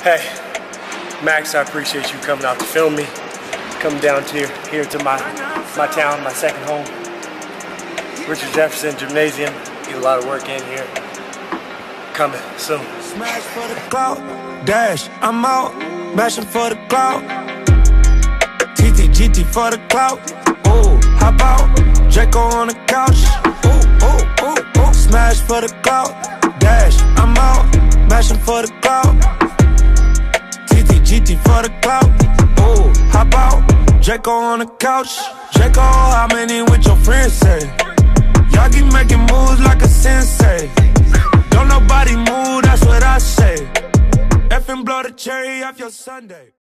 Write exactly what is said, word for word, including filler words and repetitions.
Hey, Max, I appreciate you coming out to film me. Coming down to here, here to my, my town, my second home. Richard Jefferson Gymnasium. Get a lot of work in here. Coming soon. Smash for the clout, dash, I'm out, mashing for the clout. T T G T for the clout. Ooh, how about Draco on the couch? Ooh, ooh, ooh, ooh. Smash for the clout, dash, I'm out, mashing for the clout. T T G T for the clout. Ooh, how about Draco on the couch? Draco, how many with your friends say? Y'all keep making moves like a sensei. Don't nobody move, that's what I say. F and blow the cherry off your Sunday.